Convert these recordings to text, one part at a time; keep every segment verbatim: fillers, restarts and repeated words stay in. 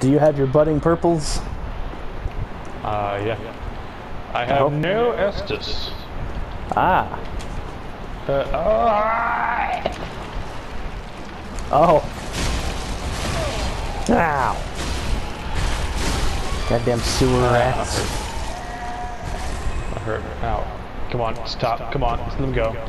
Do you have your budding purples? Uh, yeah. I have Oh. no Estus. Ah. Uh, Oh. oh. Ow. Goddamn sewer rats. I hurt. Ow. Come on, stop. Come on, let them go.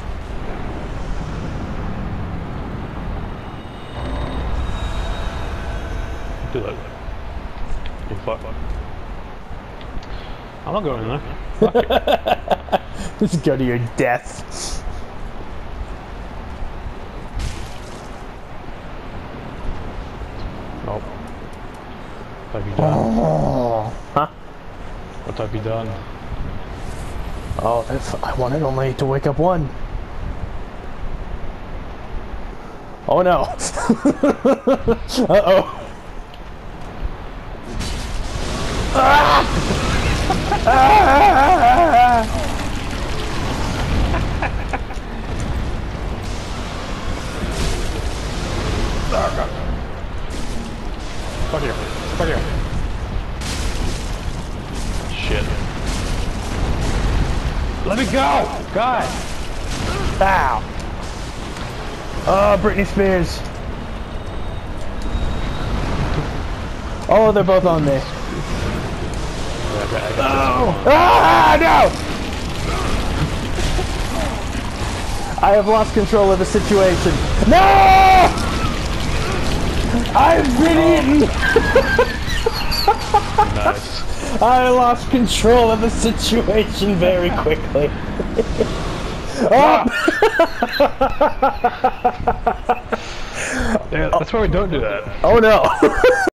Do that. You fuck. I'm not going in there. Fuck it. Just go to your death. Nope. What have you done? Oh. Huh? What have you done? Oh, that's, I wanted only to wake up one. Oh no. Uh-oh. Ah! Ah! Fuck here. Fuck here. Shit. Let me go! God! Ow. Oh, Britney Spears. Oh, they're both on me. Oh! Ah, no! I have lost control of the situation. No! I've been eaten! Nice. I lost control of the situation very quickly. Oh! Yeah, that's why we don't do that. Oh no!